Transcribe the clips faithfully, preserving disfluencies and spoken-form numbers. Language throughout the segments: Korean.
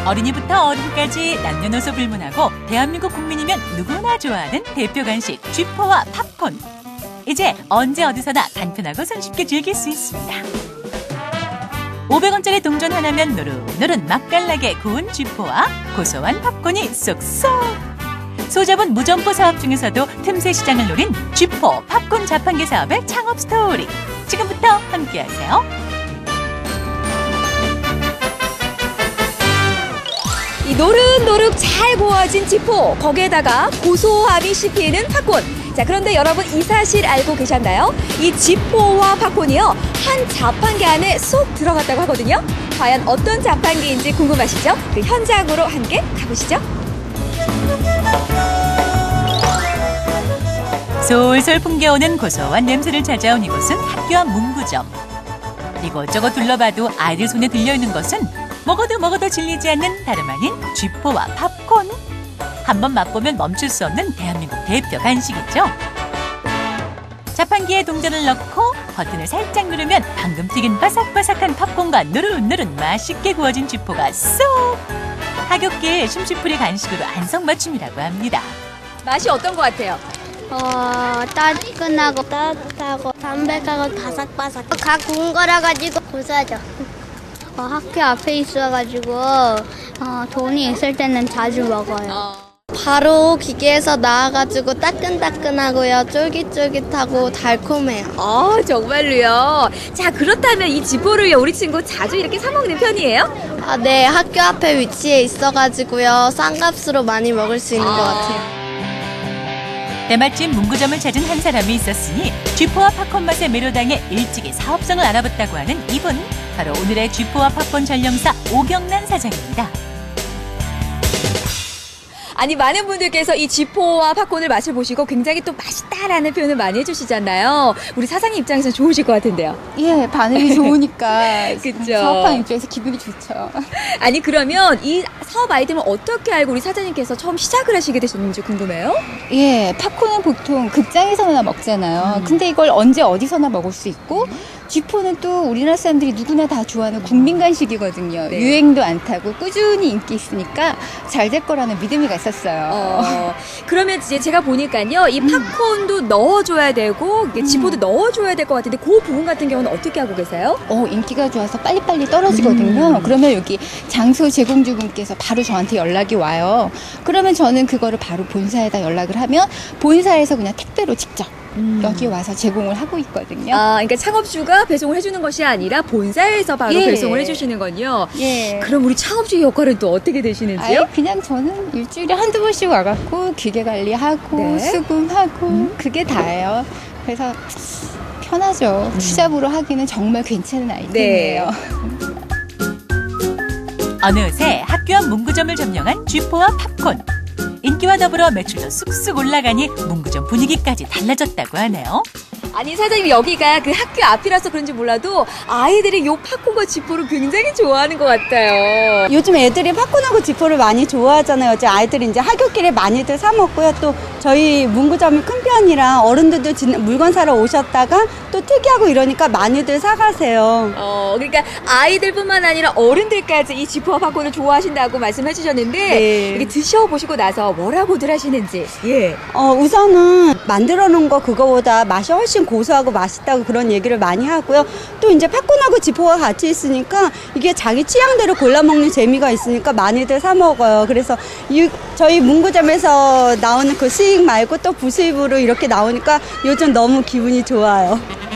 어린이부터 어른까지 남녀노소 불문하고 대한민국 국민이면 누구나 좋아하는 대표 간식 쥐포와 팝콘. 이제 언제 어디서나 간편하고 손쉽게 즐길 수 있습니다. 오백 원짜리 동전 하나면 노릇노릇 맛깔나게 구운 쥐포와 고소한 팝콘이 쏙쏙. 소자본 무점포 사업 중에서도 틈새 시장을 노린 쥐포 팝콘 자판기 사업의 창업 스토리. 지금부터 함께하세요. 이 노릇노릇 잘 구워진 쥐포, 거기에다가 고소함이 씹히는 팝콘. 자, 그런데 여러분 이 사실 알고 계셨나요? 이 쥐포와 팝콘이요, 한 자판기 안에 쏙 들어갔다고 하거든요. 과연 어떤 자판기인지 궁금하시죠? 그 현장으로 함께 가보시죠. 솔솔 풍겨오는 고소한 냄새를 찾아온 이곳은 학교 앞 문구점. 이곳저곳 둘러봐도 아이들 손에 들려있는 것은 먹어도 먹어도 질리지 않는 다름 아닌 쥐포와 팝콘. 한번 맛보면 멈출 수 없는 대한민국 대표 간식이죠. 자판기에 동전을 넣고 버튼을 살짝 누르면 방금 튀긴 바삭바삭한 팝콘과 누릇누릇 맛있게 구워진 쥐포가 쏙! 하굣길 심심풀이 간식으로 안성맞춤이라고 합니다. 맛이 어떤 것 같아요? 어, 따끈하고 따뜻하고 담백하고 바삭바삭. 각 구운 거라 가지고 고소하죠. 어, 학교 앞에 있어가지고 어, 돈이 있을 때는 자주 먹어요. 어. 바로 기계에서 나와가지고 따끈따끈하고요. 쫄깃쫄깃하고 달콤해요. 아, 정말로요? 자, 그렇다면 이 쥐포를요, 우리 친구 자주 이렇게 사 먹는 편이에요? 아, 네, 학교 앞에 위치해 있어가지고요. 싼 값으로 많이 먹을 수 있는 아. 것 같아요. 때마침 문구점을 찾은 한 사람이 있었으니 쥐포와 팝콘 맛에 매료당해 일찍이 사업성을 알아봤다고 하는 이분. 바로 오늘의 쥐포와 팝콘 전령사 오경란 사장입니다. 아니, 많은 분들께서 이 쥐포와 팝콘을 맛을 보시고 굉장히 또 맛있다라는 표현을 많이 해주시잖아요. 우리 사장님 입장에서 좋으실 것 같은데요. 예, 반응이 좋으니까 그쵸. 사업하는 입장에서 기분이 좋죠. 아니, 그러면 이 사업 아이템을 어떻게 알고 우리 사장님께서 처음 시작을 하시게 되셨는지 궁금해요. 예, 팝콘은 보통 극장에서나 먹잖아요. 음. 근데 이걸 언제 어디서나 먹을 수 있고, 쥐포는 또 우리나라 사람들이 누구나 다 좋아하는 국민 간식이거든요. 네. 유행도 안 타고 꾸준히 인기 있으니까 잘 될 거라는 믿음이 갔었어요. 어, 그러면 이제 제가 보니까요, 이 팝콘도 넣어줘야 되고, 이게 쥐포도 넣어줘야 될 것 같은데, 그 부분 같은 경우는 어떻게 하고 계세요? 어, 인기가 좋아서 빨리빨리 떨어지거든요. 음. 그러면 여기 장소 제공주분께서 바로 저한테 연락이 와요. 그러면 저는 그거를 바로 본사에다 연락을 하면 본사에서 그냥 택배로 직접 음. 여기 와서 제공을 하고 있거든요. 아, 그러니까 창업주가 배송을 해주는 것이 아니라 본사에서 바로 예. 배송을 해주시는군요. 예. 그럼 우리 창업주의 역할은 또 어떻게 되시는지요? 아예 그냥 저는 일주일에 한두 번씩 와갖고 기계 관리하고 네. 수금하고 음. 그게 다예요. 그래서 편하죠. 음. 투잡으로 하기는 정말 괜찮은 아이템이에요. 어느새 학교 앞 문구점을 점령한 쥐포와 팝콘. 인기와 더불어 매출도 쑥쑥 올라가니 문구점 분위기까지 달라졌다고 하네요. 아니, 사장님, 여기가 그 학교 앞이라서 그런지 몰라도 아이들이 요 팝콘과 쥐포를 굉장히 좋아하는 것 같아요. 요즘 애들이 팝콘하고 쥐포를 많이 좋아하잖아요. 이제 아이들이 이제 하굣길에 많이들 사 먹고요. 또 저희 문구점이 큰 편이라 어른들도 진- 물건 사러 오셨다가 또 특이하고 이러니까 많이들 사가세요. 어, 그러니까 아이들뿐만 아니라 어른들까지 이 쥐포와 팝콘을 좋아하신다고 말씀해 주셨는데, 네. 이렇게 드셔보시고 나서 뭐라고들 하시는지. 예. 어, 우선은 만들어 놓은 거 그거보다 맛이 훨씬 고소하고 맛있다고 그런 얘기를 많이 하고요. 또 이제 팝콘하고 쥐포가 같이 있으니까 이게 자기 취향대로 골라 먹는 재미가 있으니까 많이들 사 먹어요. 그래서 이, 저희 문구점에서 나오는 그 수익 말고 또 부수입으로 이렇게 나오니까 요즘 너무 기분이 좋아요.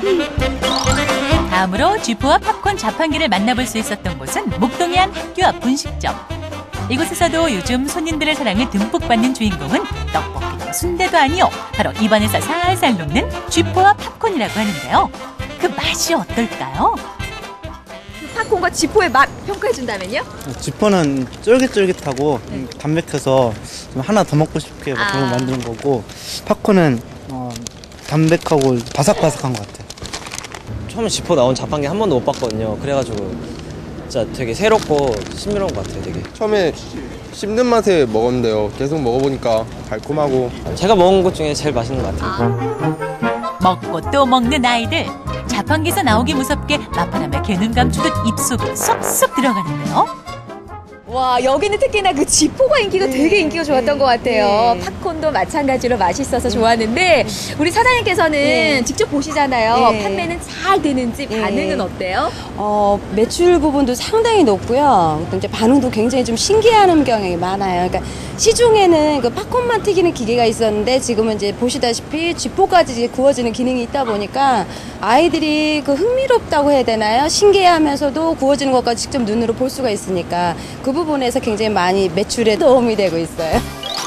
다음으로 쥐포와 팝콘 자판기를 만나볼 수 있었던 곳은 목동의 한 학교 앞 분식점. 이곳에서도 요즘 손님들의 사랑을 듬뿍 받는 주인공은 떡볶이도 순대도 아니요, 바로 입안에서 살살 녹는 쥐포와 팝콘이라고 하는데요. 그 맛이 어떨까요? 팝콘과 쥐포의 맛 평가해 준다면요? 쥐포는 쫄깃쫄깃하고 음, 담백해서 좀 하나 더 먹고 싶게 막 그런 걸 아. 만드는 거고, 팝콘은 어, 담백하고 바삭바삭한 것 같아요. 처음에 쥐포 나온 자판기 한 번도 못 봤거든요. 그래가지고 진짜 되게 새롭고 신비로운 것 같아요. 되게 처음에 씹는 맛에 먹었는데요. 계속 먹어보니까 달콤하고 제가 먹은 것 중에 제일 맛있는 것 같아요. 먹고 또 먹는 아이들. 자판기에서 나오기 무섭게 맛바람에 개눈 감추듯 입속으로 쏙쏙 들어가는데요. 와, 여기는 특히나 그 지포가 인기가 네, 되게 인기가 좋았던 네, 것 같아요. 네. 팝콘도 마찬가지로 맛있어서 좋았는데 우리 사장님께서는 네. 직접 보시잖아요. 네. 판매는 잘 되는지 네. 반응은 어때요? 어, 매출 부분도 상당히 높고요. 또 이제 반응도 굉장히 좀 신기해하는 경향이 많아요. 그러니까 시중에는 그 팝콘만 튀기는 기계가 있었는데 지금은 이제 보시다시피 쥐포까지 이제 구워지는 기능이 있다 보니까 아이들이 그 흥미롭다고 해야 되나요? 신기해하면서도 구워지는 것까지 직접 눈으로 볼 수가 있으니까 그 부분에서 굉장히 많이 매출에 도움이 되고 있어요.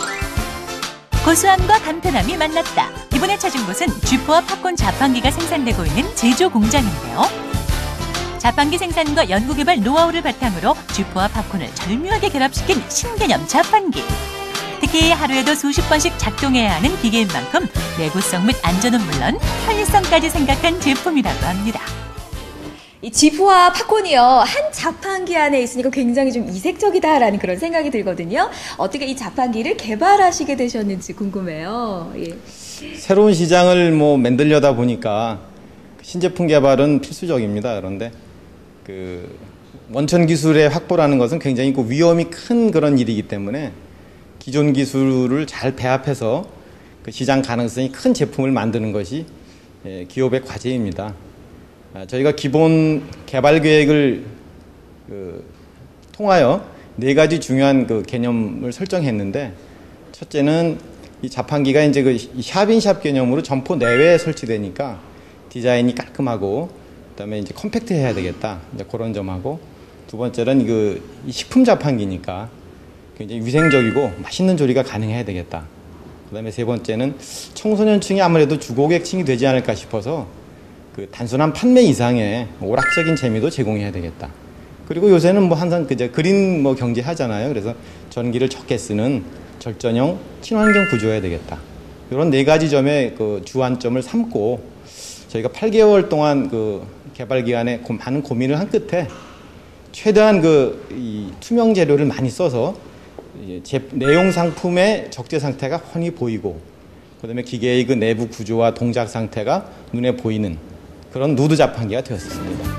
고소함과 간편함이 만났다. 이번에 찾은 곳은 쥐포와 팝콘 자판기가 생산되고 있는 제조 공장인데요. 자판기 생산과 연구개발 노하우를 바탕으로 쥐포와 팝콘을 절묘하게 결합시킨 신개념 자판기. 특히 하루에도 수십 번씩 작동해야 하는 기계인 만큼 내구성 및 안전은 물론 편리성까지 생각한 제품이라고 합니다. 이 지포와 팝콘이요, 한 자판기 안에 있으니까 굉장히 좀 이색적이다라는 그런 생각이 들거든요. 어떻게 이 자판기를 개발하시게 되셨는지 궁금해요. 예. 새로운 시장을 뭐 만들려다 보니까 신제품 개발은 필수적입니다. 그런데 그 원천 기술의 확보라는 것은 굉장히 그 위험이 큰 그런 일이기 때문에 기존 기술을 잘 배합해서 그 시장 가능성이 큰 제품을 만드는 것이 기업의 과제입니다. 저희가 기본 개발 계획을 그 통하여 네 가지 중요한 그 개념을 설정했는데, 첫째는 이 자판기가 이제 그 샵인샵 개념으로 점포 내외에 설치되니까 디자인이 깔끔하고 그다음에 이제 컴팩트해야 되겠다, 이제 그런 점하고, 두 번째는 그 식품 자판기니까 굉장히 위생적이고 맛있는 조리가 가능해야 되겠다. 그다음에 세 번째는 청소년층이 아무래도 주고객층이 되지 않을까 싶어서 그 단순한 판매 이상의 오락적인 재미도 제공해야 되겠다. 그리고 요새는 뭐 항상 그저 그린 뭐 경제 하잖아요. 그래서 전기를 적게 쓰는 절전형 친환경 구조여야 되겠다. 이런 네 가지 점의 그 주안점을 삼고 저희가 팔 개월 동안 그 개발 기간에 많은 고민을 한 끝에 최대한 그 이 투명 재료를 많이 써서 제 내용 상품의 적재 상태가 훤히 보이고, 그다음에 기계의 그 내부 구조와 동작 상태가 눈에 보이는 그런 누드 자판기가 되었습니다.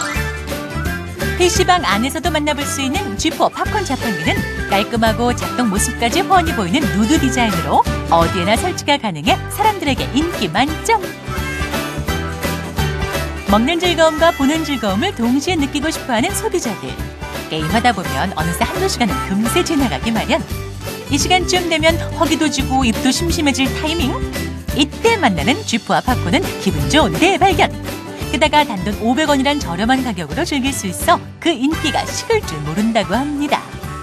피시방 안에서도 만나볼 수 있는 쥐포 팝콘 자판기는 깔끔하고 작동 모습까지 훤히 보이는 누드 디자인으로 어디에나 설치가 가능해 사람들에게 인기 만점. 먹는 즐거움과 보는 즐거움을 동시에 느끼고 싶어하는 소비자들. 게임하다 보면 어느새 한두 시간은 금세 지나가기 마련. 이 시간쯤 되면 허기도 지고 입도 심심해질 타이밍. 이때 만나는 쥐포와 팝콘은 기분 좋은 대발견. 게다가 단돈 오백 원이란 저렴한 가격으로 즐길 수 있어 그 인기가 식을 줄 모른다고 합니다.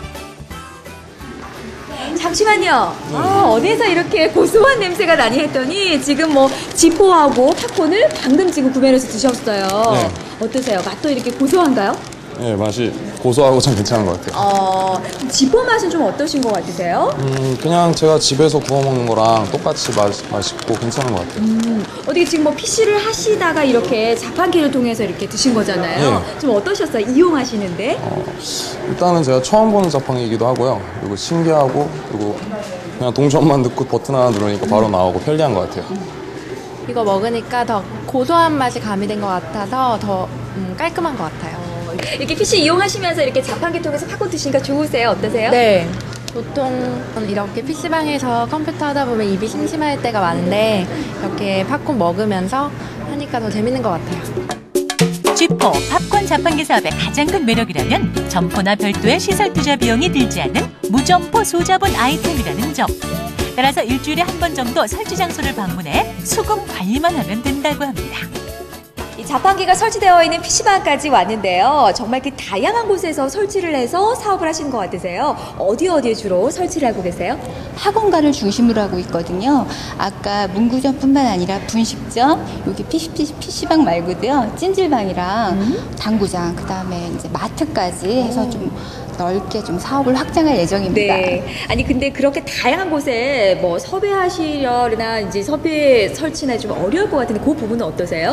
잠시만요. 아, 어디서 이렇게 고소한 냄새가 나니 했더니 지금 뭐 지포하고 팝콘을 방금 지금 구매해서 드셨어요. 네. 어떠세요? 맛도 이렇게 고소한가요? 네, 맛이 고소하고 참 괜찮은 것 같아요. 어, 지포 맛은 좀 어떠신 것 같으세요? 음, 그냥 제가 집에서 구워 먹는 거랑 똑같이 맛, 맛있고 괜찮은 것 같아요. 음, 어떻게 지금 뭐 피시를 하시다가 이렇게 자판기를 통해서 이렇게 드신 거잖아요. 네. 좀 어떠셨어요? 이용하시는데? 어, 일단은 제가 처음 보는 자판기이기도 하고요. 그리고 신기하고, 그리고 그냥 동전만 넣고 버튼 하나 누르니까 바로 나오고 편리한 것 같아요. 이거 먹으니까 더 고소한 맛이 가미된 것 같아서 더 음, 깔끔한 것 같아요. 이렇게 피시 이용하시면서 이렇게 자판기 통해서 팝콘 드시니까 좋으세요? 어떠세요? 네. 보통 이렇게 피시방에서 컴퓨터 하다 보면 입이 심심할 때가 많은데 이렇게 팝콘 먹으면서 하니까 더 재밌는 것 같아요. 쥐포 팝콘 자판기 사업의 가장 큰 매력이라면 점포나 별도의 시설 투자 비용이 들지 않는 무점포 소자본 아이템이라는 점. 따라서 일주일에 한 번 정도 설치 장소를 방문해 수금 관리만 하면 된다고 합니다. 이 자판기가 설치되어 있는 피시방까지 왔는데요. 정말 그 다양한 곳에서 설치를 해서 사업을 하시는 것 같으세요. 어디 어디에 주로 설치를 하고 계세요? 학원가를 중심으로 하고 있거든요. 아까 문구점뿐만 아니라 분식점, 여기 피시, 피시, 피시방 말고도요. 찜질방이랑 음? 당구장, 그다음에 이제 마트까지 해서 좀 넓게 좀 사업을 확장할 예정입니다. 네. 아니 근데 그렇게 다양한 곳에 뭐 섭외하시려나 이제 섭외 설치나 좀 어려울 것 같은데 그 부분은 어떠세요?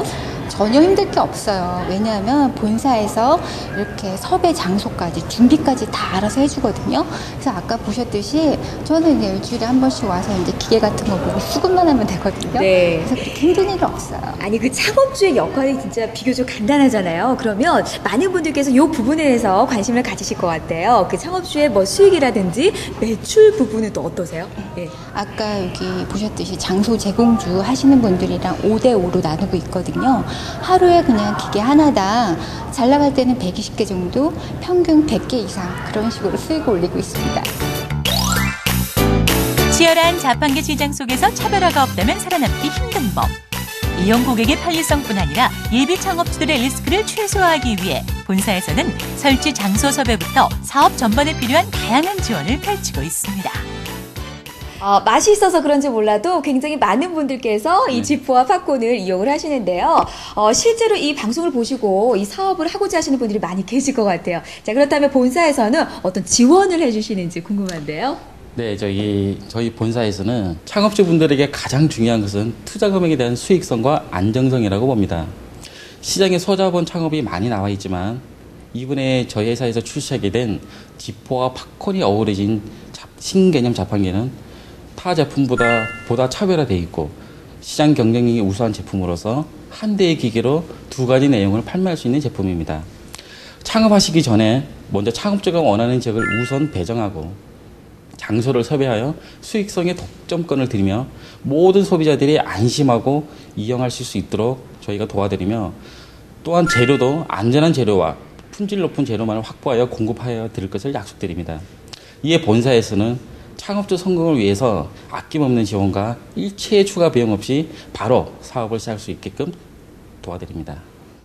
전혀 힘들 게 없어요. 왜냐하면 본사에서 이렇게 섭외 장소까지 준비까지 다 알아서 해주거든요. 그래서 아까 보셨듯이 저는 이제 일주일에 한 번씩 와서 이제 기계 같은 거 보고 수급만 하면 되거든요. 네. 그래서 그렇게 힘든 일은 없어요. 아니 그 창업주의 역할이 진짜 비교적 간단하잖아요. 그러면 많은 분들께서 이 부분에 대해서 관심을 가지실 것 같아요. 그 창업주의 뭐 수익이라든지 매출 부분은 또 어떠세요? 예. 아까 여기 보셨듯이 장소 제공주 하시는 분들이랑 오 대 오로 나누고 있거든요. 하루에 그냥 기계 하나당 잘 나갈 때는 백이십 개 정도, 평균 백 개 이상 그런 식으로 수익을 올리고 있습니다. 치열한 자판기 시장 속에서 차별화가 없다면 살아남기 힘든 법. 이용 고객의 편리성뿐 아니라 예비 창업주들의 리스크를 최소화하기 위해 본사에서는 설치 장소 섭외부터 사업 전반에 필요한 다양한 지원을 펼치고 있습니다. 어, 맛이 있어서 그런지 몰라도 굉장히 많은 분들께서 이 지포와 팝콘을 이용을 하시는데요. 어, 실제로 이 방송을 보시고 이 사업을 하고자 하시는 분들이 많이 계실 것 같아요. 자, 그렇다면 본사에서는 어떤 지원을 해주시는지 궁금한데요. 네, 저희, 저희 본사에서는 창업주분들에게 가장 중요한 것은 투자 금액에 대한 수익성과 안정성이라고 봅니다. 시장에 소자본 창업이 많이 나와 있지만 이번에 저희 회사에서 출시하게 된 지포와 팝콘이 어우러진 신개념 자판기는 타 제품보다 보다 차별화되어 있고 시장 경쟁력이 우수한 제품으로서 한 대의 기계로 두 가지 내용을 판매할 수 있는 제품입니다. 창업하시기 전에 먼저 창업주가 원하는 지역을 우선 배정하고 장소를 섭외하여 수익성의 독점권을 드리며 모든 소비자들이 안심하고 이용하실 수 있도록 저희가 도와드리며 또한 재료도 안전한 재료와 품질 높은 재료만을 확보하여 공급하여 드릴 것을 약속드립니다. 이에 본사에서는 창업주 성공을 위해서 아낌없는 지원과 일체의 추가 비용 없이 바로 사업을 시작할 수 있게끔 도와드립니다.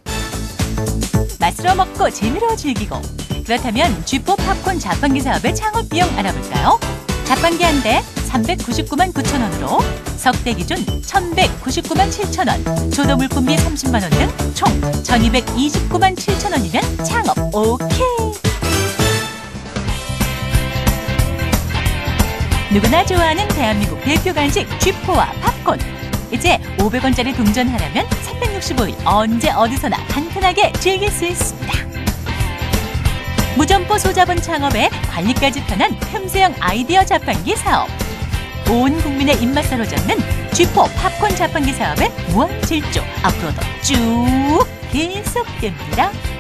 맛으로 먹고 재미로 즐기고 그렇다면 쥐포 팝콘 자판기 사업의 창업 비용 알아볼까요? 자판기 한 대 삼백구십구만 구천 원으로 석대 기준 천백구십구만 칠천 원, 조도 물품비 삼십만 원 등 총 천이백이십구만 칠천 원이면 창업 오케이! 누구나 좋아하는 대한민국 대표 간식 쥐포와 팝콘. 이제 오백 원짜리 동전하나면 삼백육십오 일 언제 어디서나 간편하게 즐길 수 있습니다. 무점포 소자본 창업에 관리까지 편한 틈새형 아이디어 자판기 사업. 온 국민의 입맛 사로잡는 쥐포 팝콘 자판기 사업의 무한 질주 앞으로도 쭉 계속됩니다.